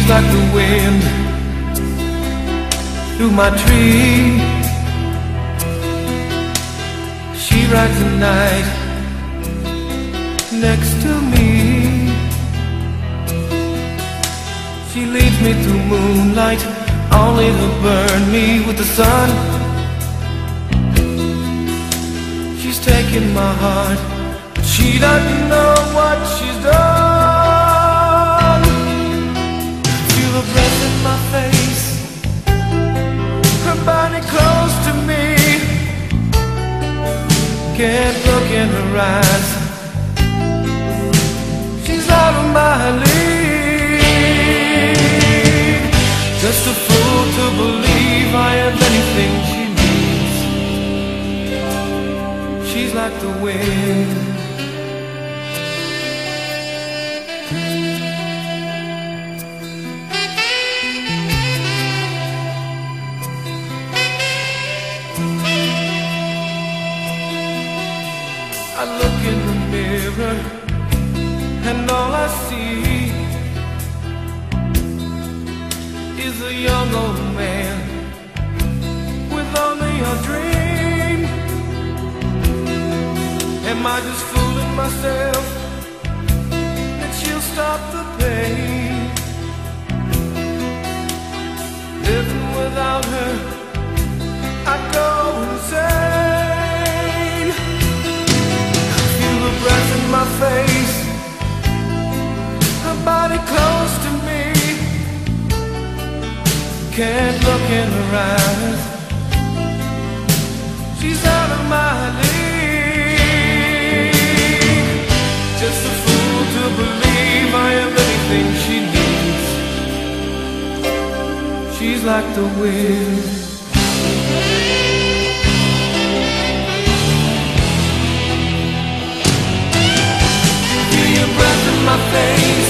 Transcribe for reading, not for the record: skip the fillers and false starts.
like the wind through my tree. She rides the night next to me. She leads me through moonlight, only to burn me with the sun. She's taking my heart, but she doesn't know what she's done. Feel her breath in my face, her body close to me. Can't look in her eyes, she's out of my league. Just a fool to believe I have anything she needs. She's like the wind. I look in the mirror and all I see is a young old man with only a dream. Am I just fooling myself that she'll stop the pain? Living without her, I'd go insane. Feel the breath in my face, her body close to me. Can't look in her eyes, she's out of my league. Just a fool to believe I am anything she needs. She's like the wind. Feel your breath in my face,